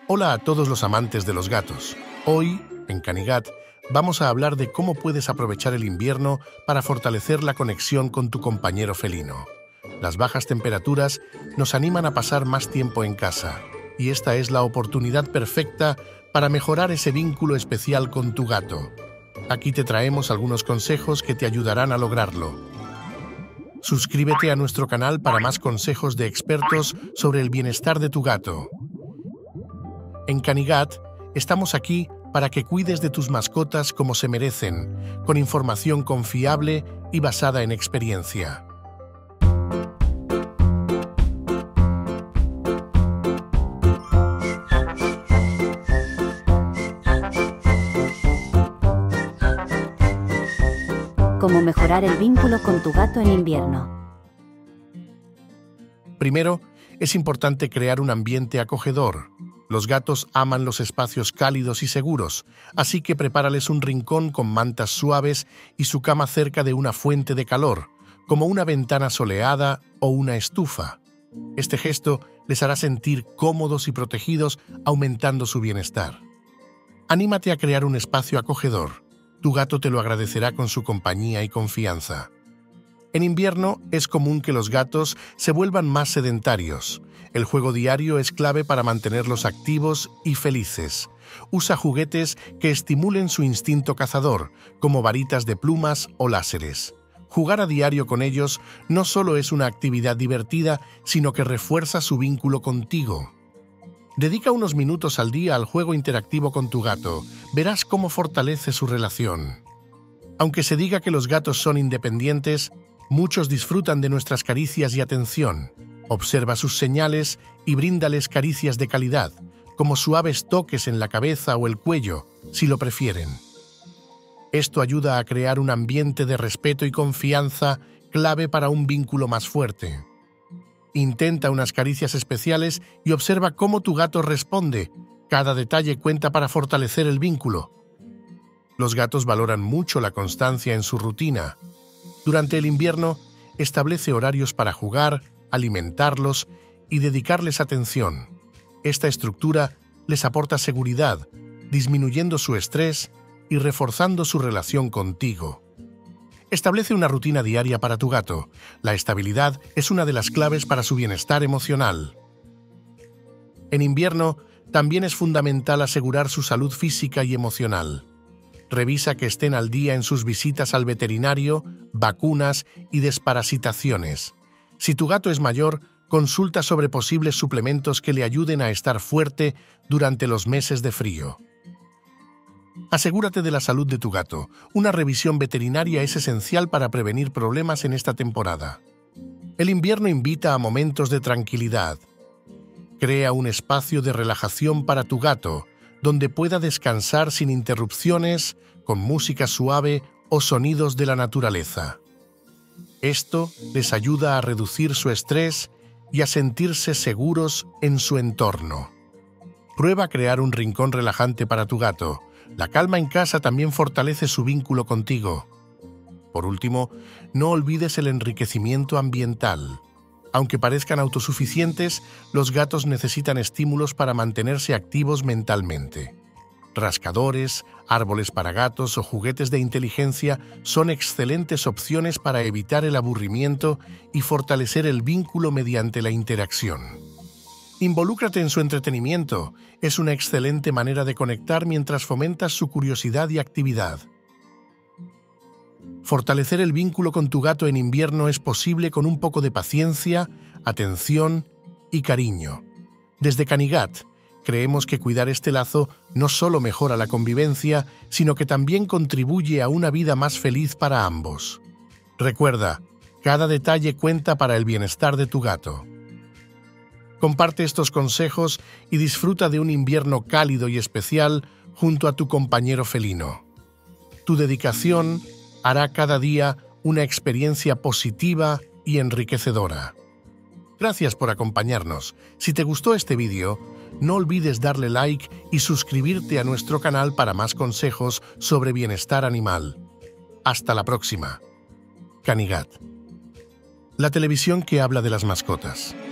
Hola a todos los amantes de los gatos. Hoy, en Canigat, vamos a hablar de cómo puedes aprovechar el invierno para fortalecer la conexión con tu compañero felino. Las bajas temperaturas nos animan a pasar más tiempo en casa, y esta es la oportunidad perfecta para mejorar ese vínculo especial con tu gato. Aquí te traemos algunos consejos que te ayudarán a lograrlo. Suscríbete a nuestro canal para más consejos de expertos sobre el bienestar de tu gato. En Canigat, estamos aquí para que cuides de tus mascotas como se merecen, con información confiable y basada en experiencia. Cómo mejorar el vínculo con tu gato en invierno. Primero, es importante crear un ambiente acogedor. Los gatos aman los espacios cálidos y seguros, así que prepárales un rincón con mantas suaves y su cama cerca de una fuente de calor, como una ventana soleada o una estufa. Este gesto les hará sentir cómodos y protegidos, aumentando su bienestar. Anímate a crear un espacio acogedor. Tu gato te lo agradecerá con su compañía y confianza. En invierno es común que los gatos se vuelvan más sedentarios. El juego diario es clave para mantenerlos activos y felices. Usa juguetes que estimulen su instinto cazador, como varitas de plumas o láseres. Jugar a diario con ellos no solo es una actividad divertida, sino que refuerza su vínculo contigo. Dedica unos minutos al día al juego interactivo con tu gato. Verás cómo fortalece su relación. Aunque se diga que los gatos son independientes, muchos disfrutan de nuestras caricias y atención. Observa sus señales y bríndales caricias de calidad, como suaves toques en la cabeza o el cuello, si lo prefieren. Esto ayuda a crear un ambiente de respeto y confianza clave para un vínculo más fuerte. Intenta unas caricias especiales y observa cómo tu gato responde. Cada detalle cuenta para fortalecer el vínculo. Los gatos valoran mucho la constancia en su rutina. Durante el invierno, establece horarios para jugar, alimentarlos y dedicarles atención. Esta estructura les aporta seguridad, disminuyendo su estrés y reforzando su relación contigo. Establece una rutina diaria para tu gato. La estabilidad es una de las claves para su bienestar emocional. En invierno, también es fundamental asegurar su salud física y emocional. Revisa que estén al día en sus visitas al veterinario, vacunas y desparasitaciones. Si tu gato es mayor, consulta sobre posibles suplementos que le ayuden a estar fuerte durante los meses de frío. Asegúrate de la salud de tu gato. Una revisión veterinaria es esencial para prevenir problemas en esta temporada. El invierno invita a momentos de tranquilidad. Crea un espacio de relajación para tu gato, donde pueda descansar sin interrupciones, con música suave o sonidos de la naturaleza. Esto les ayuda a reducir su estrés y a sentirse seguros en su entorno. Prueba a crear un rincón relajante para tu gato. La calma en casa también fortalece su vínculo contigo. Por último, no olvides el enriquecimiento ambiental. Aunque parezcan autosuficientes, los gatos necesitan estímulos para mantenerse activos mentalmente. Rascadores, árboles para gatos o juguetes de inteligencia son excelentes opciones para evitar el aburrimiento y fortalecer el vínculo mediante la interacción. Involúcrate en su entretenimiento. Es una excelente manera de conectar mientras fomentas su curiosidad y actividad. Fortalecer el vínculo con tu gato en invierno es posible con un poco de paciencia, atención y cariño. Desde Canigat, creemos que cuidar este lazo no solo mejora la convivencia, sino que también contribuye a una vida más feliz para ambos. Recuerda, cada detalle cuenta para el bienestar de tu gato. Comparte estos consejos y disfruta de un invierno cálido y especial junto a tu compañero felino. Tu dedicación hará cada día una experiencia positiva y enriquecedora. Gracias por acompañarnos. Si te gustó este vídeo, no olvides darle like y suscribirte a nuestro canal para más consejos sobre bienestar animal. Hasta la próxima. Canigat, la televisión que habla de las mascotas.